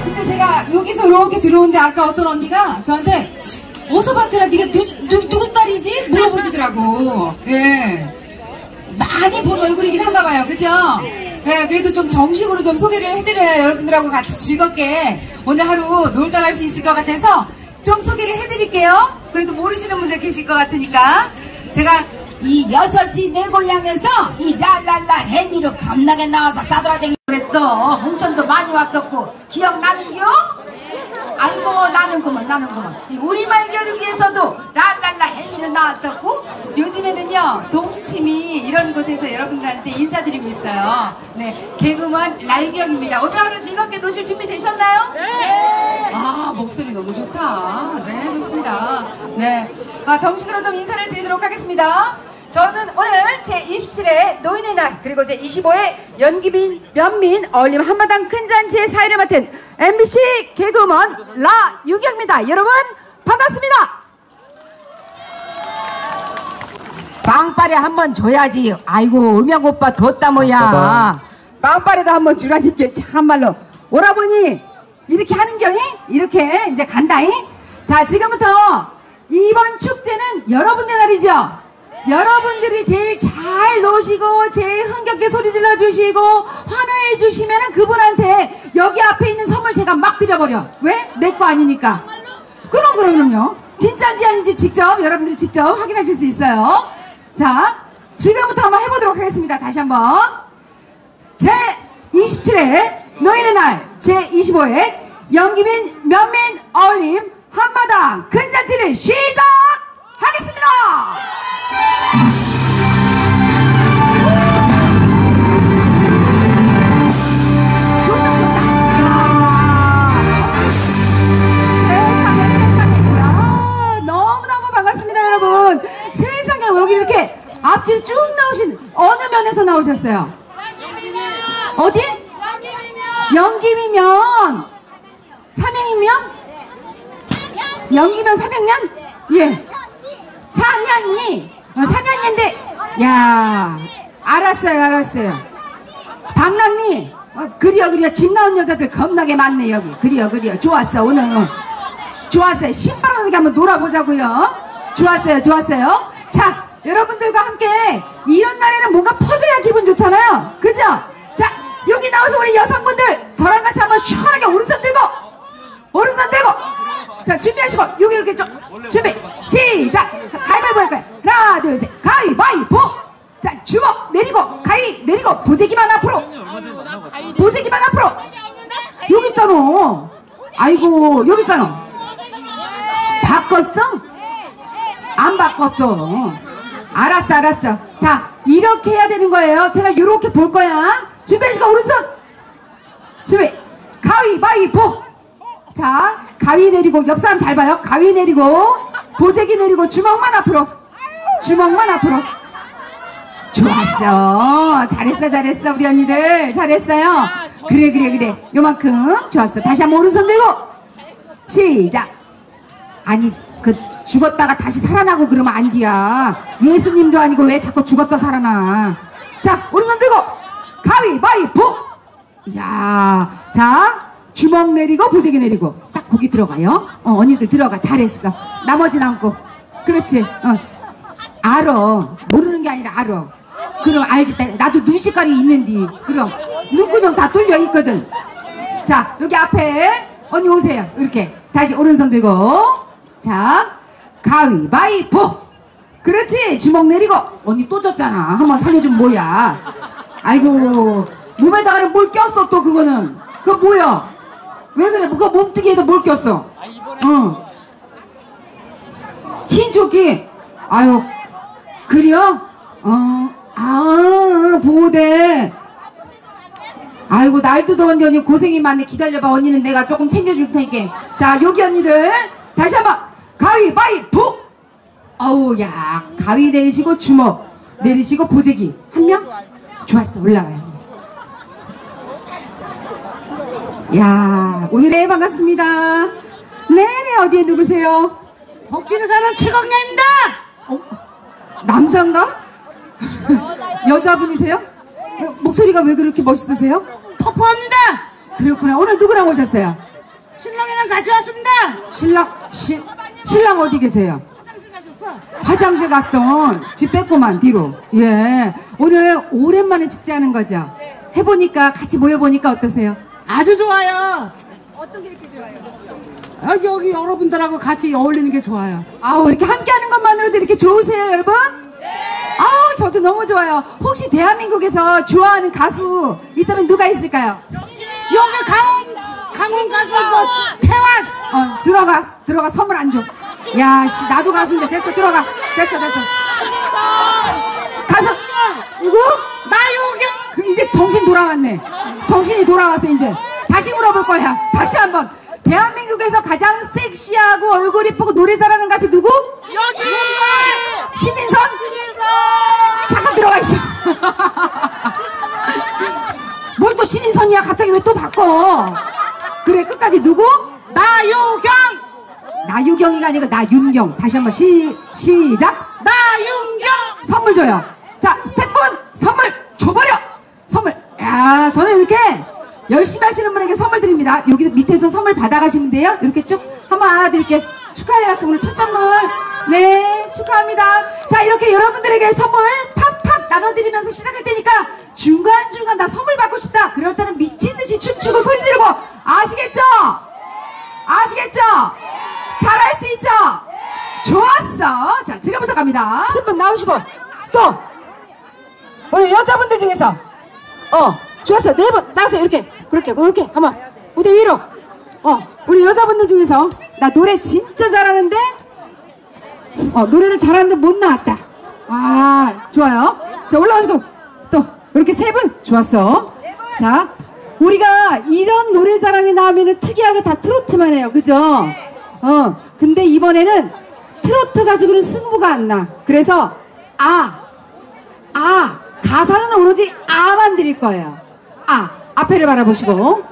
근데 제가 여기서 이렇게 들어오는데 아까 어떤 언니가 저한테 어서 봤더라 네가 누구 딸이지? 물어보시더라고. 예. 많이 본 얼굴이긴 한가 봐요. 그죠? 네, 그래도 좀 정식으로 좀 소개를 해드려야 여러분들하고 같이 즐겁게 오늘 하루 놀다 갈 수 있을 것 같아서 좀 소개를 해드릴게요. 그래도 모르시는 분들 계실 것 같으니까. 제가 이 여섯지 내 고향에서 이 랄랄라 해미로 겁나게 나와서 싸돌아다니고 그랬어. 홍천도 많이 왔었고 기억나는겨? 아이고 나는구먼. 이 우리말 겨루기에서도 랄랄라 해미로 나왔었고 요즘에는요 동치미 이런 곳에서 여러분들한테 인사드리고 있어요. 네, 개그맨 라유경입니다. 오늘 하루 즐겁게 노실 준비 되셨나요? 네. 아, 목소리 너무 좋다. 네, 좋습니다. 네, 정식으로 좀 인사를 드리도록 하겠습니다. 저는 오늘 제27회 노인의 날 그리고 제25회 연기빈 면민 어울림 한마당 큰잔치의 사회를 맡은 MBC 개그우먼 라유경입니다. 여러분 반갑습니다. 빵빠레 한번 줘야지. 아이고 음영 오빠 뒀다 뭐야. 빵빠레도 한번 주라니까 참말로. 오라버니 이렇게 하는겨잉? 이렇게 이제 간다잉? 자, 지금부터 이번 축제는 여러분의 날이죠. 여러분들이 제일 잘 노시고 제일 흥겹게 소리 질러 주시고 환호해 주시면은 그분한테 여기 앞에 있는 선물 제가 막 드려버려. 왜? 내 거 아니니까. 그럼요. 진짜인지 아닌지 직접 여러분들이 직접 확인하실 수 있어요. 자, 지금부터 한번 해보도록 하겠습니다. 다시 한번 제27회 노인의 날 제25회 연기빈 면민 어울림 한마당 큰잔치를 시작하겠습니다. 세상에 너무너무 반갑습니다. 여러분 세상에 여기 이렇게 앞뒤로 쭉 나오신 어느 면에서 나오셨어요? 어디? 연기미면 삼양이면? 연기면 삼양면? 예, 삼양리. 삼양리인데 야 알았어요. 박랑리. 그려 집 나온 여자들 겁나게 많네 여기. 그려 좋았어. 오늘 좋았어요. 신바람하게 한번 놀아보자고요. 좋았어요. 자, 여러분들과 함께 이런 날에는 뭔가 퍼줘야 기분 좋잖아요. 그죠? 자, 여기 나오신 우리 여성분들 저랑 같이 한번 시원하게 오른손 들고 자, 준비하시고 여기 이렇게 좀 준비 시작. 가위바위보 할 거야. 하나 둘 셋 가위바위보. 자, 주먹 내리고 가위 내리고 보재기만 앞으로. 여기 있잖아. 아이고 여기 있잖아. 바꿨어? 안 바꿨어. 알았어. 자, 이렇게 해야 되는 거예요. 제가 이렇게 볼 거야. 준비하시고 오른손 준비 가위바위보. 자, 가위 내리고 옆 사람 잘 봐요. 가위 내리고 보재기 내리고 주먹만 앞으로. 좋았어. 잘했어 우리 언니들 잘했어요. 그래 요만큼 좋았어. 다시 한번 오른손 들고 시작. 아니 그 죽었다가 다시 살아나고 그러면 안 돼야. 예수님도 아니고 왜 자꾸 죽었다 살아나. 자, 오른손 들고 가위바위보. 야, 자, 주먹 내리고 보재기 내리고 싹 고기 들어가요. 언니들 들어가. 잘했어. 나머지는 않고. 그렇지. 알아. 모르는 게 아니라 알아. 그럼 알지. 나도 눈시깔이 있는디. 그럼 눈구녕 다 뚫려 있거든. 자, 여기 앞에 언니 오세요. 이렇게 다시 오른손 들고 자, 가위바위보. 그렇지. 주먹 내리고. 언니 또 졌잖아. 한번 살려주면 뭐야. 아이고 몸에다가는 뭘 꼈어 또. 그거는 그거 뭐야. 왜 그래. 그거 몸뚱이에도 뭘 꼈어. 흰 조끼. 아유 그래요? 보호대. 아이고 날도 더운데 언니 고생이 많네. 기다려봐. 언니는 내가 조금 챙겨줄 테니까. 자, 여기 언니들 다시 한번 가위바위보. 어우 야, 가위 내리시고 주먹 내리시고 보재기 한 명? 좋았어. 올라와요. 야, 오늘의 반갑습니다. 네네, 어디에 누구세요? 덕지는 사람 최강량입니다. 남잔가? 여자분이세요? 목소리가 왜 그렇게 멋있으세요? 터프합니다. 그렇구나. 오늘 누구랑 오셨어요? 신랑이랑 같이 왔습니다. 신랑 어디 계세요? 화장실 갔어. 집 뺐구만 뒤로. 예. 오늘 오랜만에 숙제하는 거죠? 해보니까 같이 모여보니까 어떠세요? 아주 좋아요. 어떤 게 이렇게 좋아요? 여기 여러분들하고 같이 어울리는 게 좋아요. 아우 이렇게 함께하는 것만으로도 이렇게 좋으세요 여러분? 네. 아우 저도 너무 좋아요. 혹시 대한민국에서 좋아하는 가수 있다면 누가 있을까요? 여기 강원 가수 뭐 태환. 들어가 선물 안 줘. 야 씨 나도 가수인데 됐어 들어가. 됐어. 가수 누구? 나유경. 이제 정신 돌아왔네. 정신이 돌아왔어 이제. 다시 물어볼 거야. 다시 한번. 대한민국에서 가장 섹시하고 얼굴 이쁘고 노래 잘하는 가수 누구? 신인선? 잠깐 들어가 있어. 뭘 또 신인선이야? 갑자기 왜 또 바꿔? 그래 끝까지 누구? 나유경. 나유경이가 아니고 나윤경. 다시 한번 시작. 나윤경. 선물 줘요. 자 스태프분 선물 줘버려. 선물. 야 저는 이렇게 열심히 하시는 분에게 선물 드립니다. 여기 밑에서 선물 받아가시면 돼요. 이렇게 쭉 한번 안아드릴게. 축하해요. 오늘 첫 선물. 네 축하합니다. 자 이렇게 여러분들에게 선물 팍팍 나눠드리면서 시작할 테니까 중간중간 나 선물 받고 싶다 그럴 때는 미친듯이 춤추고 소리 지르고 아시겠죠? 아시겠죠? 잘할 수 있죠? 좋았어. 자 지금부터 갑니다. 한분 나오시고 또 우리 여자분들 중에서 좋았어. 네 번 나가세요. 이렇게 그렇게 한번 무대 위로. 우리 여자분들 중에서 나 노래 진짜 잘하는데 노래를 잘하는데 못 나왔다. 아 좋아요. 자 올라가시고 또 이렇게 세 분 좋았어. 자 우리가 이런 노래 자랑에 나오면은 특이하게 다 트로트만 해요. 그죠? 근데 이번에는 트로트 가지고는 승부가 안 나. 그래서 가사는 오로지 아만 드릴 거예요. 앞에를 바라보시고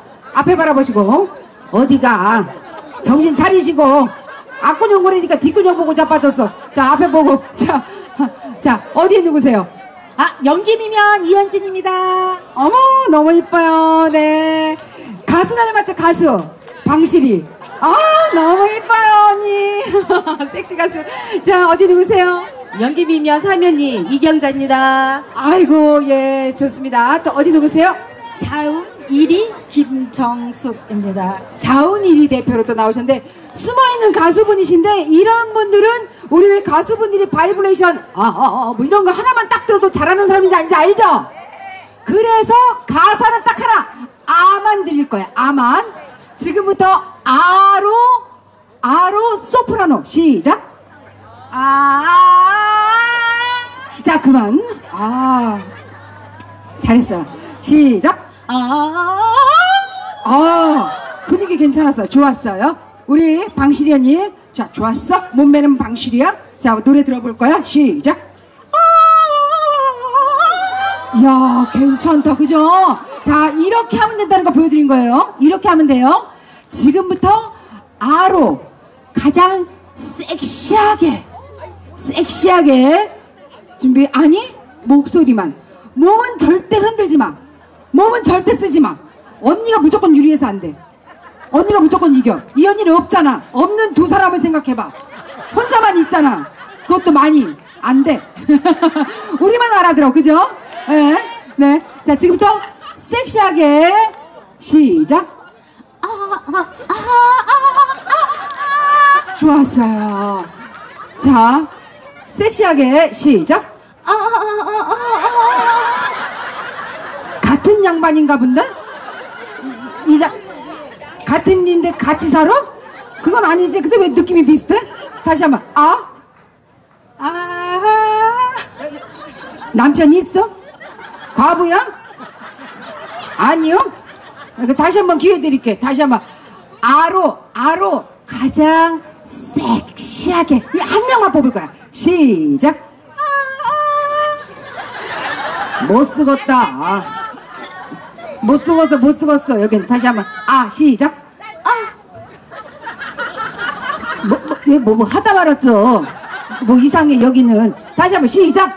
어디가 정신 차리시고 앞구녕 거리니까 뒷구녕 보고 자빠졌어. 자 앞에 보고 자 어디에 누구세요? 연기미면 이현진입니다. 어머 너무 이뻐요. 네 가수 닮았죠. 가수 방실이. 너무 이뻐요 언니. 섹시 가수. 자 어디 누구세요? 연기미면 사면이 이경자입니다. 아이고 예 좋습니다. 또 어디 누구세요? 자운 1위 김정숙입니다. 자운 1위 대표로 또 나오셨는데 숨어있는 가수분이신데 이런 분들은 우리 왜 가수분들이 바이브레이션 뭐 이런 거 하나만 딱 들어도 잘하는 사람인지 아닌지 알죠? 그래서 가사는 딱 하나 아만 드릴 거야. 아만. 지금부터 아로 소프라노 시작. 자 그만. 잘했어요. 시작. 분위기 괜찮았어요. 좋았어요. 우리 방실이 언니. 자 좋았어. 몸매는 방실이야. 자 노래 들어볼 거야. 시작. 이야 괜찮다 그죠? 자 이렇게 하면 된다는 거 보여드린 거예요. 이렇게 하면 돼요. 지금부터 아로 가장 섹시하게 준비. 아니 목소리만. 몸은 절대 흔들지 마. 몸은 절대 쓰지 마. 언니가 무조건 유리해서 안 돼. 언니가 무조건 이겨. 이 언니는 없잖아. 없는 두 사람을 생각해봐. 혼자만 있잖아. 그것도 많이 안 돼. 우리만 알아들어. 그죠? 네. 자 지금부터 섹시하게 시작. 좋았어요. 자 섹시하게 시작. 같은 양반인가 본데? 같은 인데 같이 살아? 그건 아니지. 근데 왜 느낌이 비슷해? 다시 한번. 남편 있어? 과부야? 아니요? 다시 한번 기회 드릴게. 다시 한번. 아로 가장 섹시하게 한 명만 뽑을 거야. 시작. 못 쓰겄다. 못 쓰겄어. 여긴 다시 한번. 시작. 뭐 하다 말았어. 뭐 이상해 여기는. 다시 한번 시작.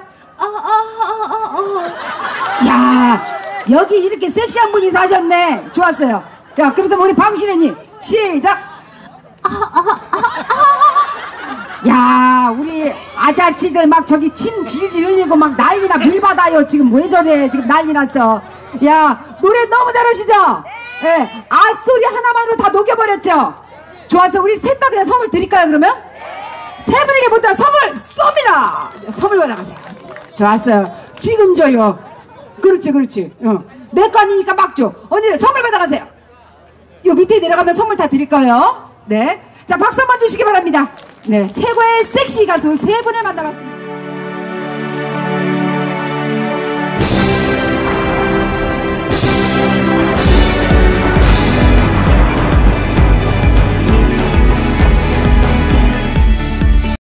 야 여기 이렇게 섹시한 분이 사셨네. 좋았어요. 야 그렇다면 우리 방실애님 시작. 야, 우리 아저씨들 막 저기 침 질질 흘리고 막 난리나 물받아요. 지금 왜 저래? 지금 난리 났어. 야, 노래 너무 잘하시죠? 예, 소리 하나만으로 다 녹여버렸죠? 좋아서 우리 셋 다 그냥 선물 드릴까요, 그러면? 세 분에게 모두 다 선물 쏩니다! 선물 받아가세요. 좋았어요. 지금 줘요. 그렇지, 그렇지. 내 거 아니니까 막 줘. 언니, 선물 받아가세요. 요 밑에 내려가면 선물 다 드릴 거예요. 네. 자, 박수 한번 주시기 바랍니다. 네. 최고의 섹시 가수 세 분을 만나봤습니다.